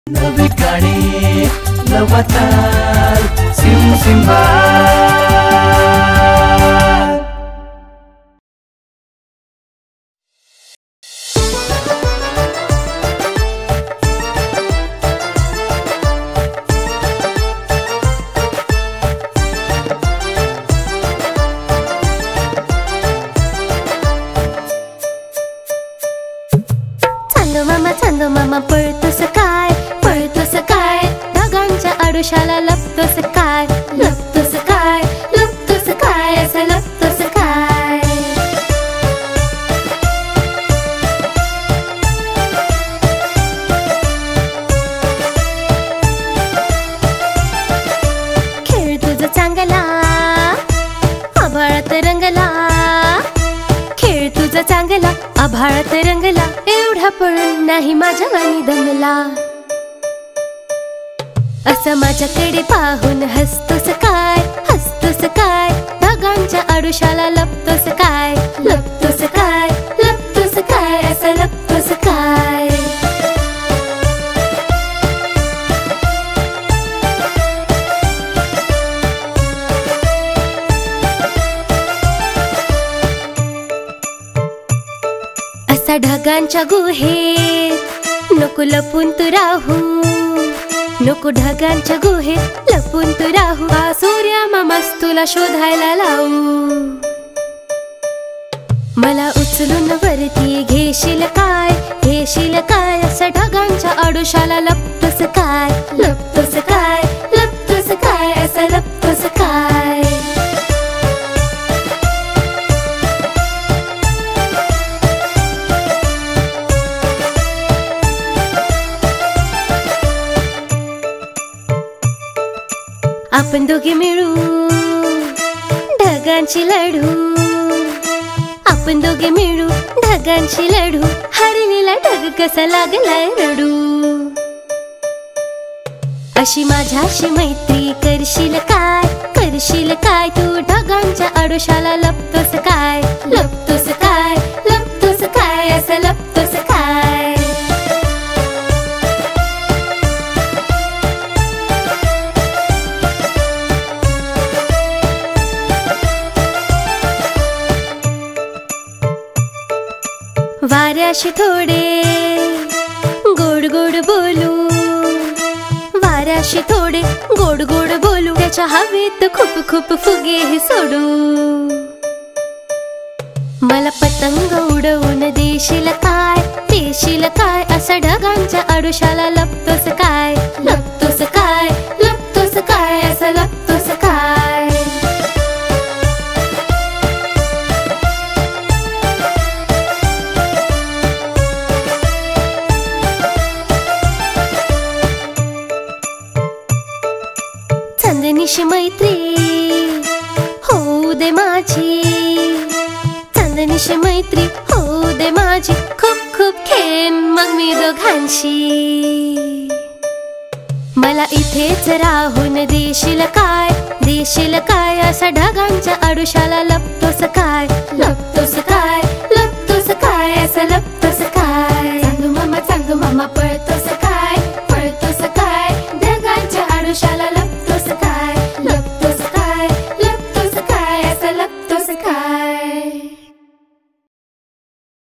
नवी गाणी Navtal SIM Simba Chando मामा पळतोस काय ढगांच्या आडोशाला लपतोस काय असं लपतोस काय खेळ तुझं चांगला आभाळात रंगला खेळ तुझं चांगला आभाळात रंगला एवढा पळून नाही माझ्या वाणी दमला असं माझ्याकडे पाहून हसतोस काय ढगांच्या आडोशाला लपतोस काय असं लपतोस काय असा ढगांच्या गुहेत नको लपून तू राहू नको ढगांच्या गुहेत लपून तू राहू हा सूर्य मामास तुला शोधायला लावू मला उचलून वरती घेशील काय असं ढगांच्या आडोशाला लपतोस काय असं लपतोस काय आपण दोघे मिळू ढगांची लढू आपण दोघे मिळू ढगांची लढू हरलेला ढग कसा लागलाय रडू अशी माझ्याशी मैत्री करशील काय तू ढगांच्या आडोशाला लपतोस काय असं लपतोस काय वाऱ्याशी थोडे गोड गोड बोलू वाऱ्याशी थोडे गोड गोड बोलू त्याच्या हवेत खूप खूप फुगे हे सोडू मला पतंग उडवून देशील काय असं ढगांच्या आडोशाला लपतोस काय असं लपतोस काय चांदणीशी मैत्री होऊ दे माझी चांदणीशी मैत्री होऊ दे माझी खूप खूप खेळेन मग मी दोघांशी मला इथेच राहून देशील काय असा ढगांच्या आडोशाला लपतोस काय असं